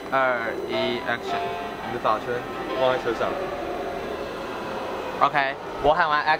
2、1 ，Action！ 你的发圈放在车上。 OK，我喊完 Action。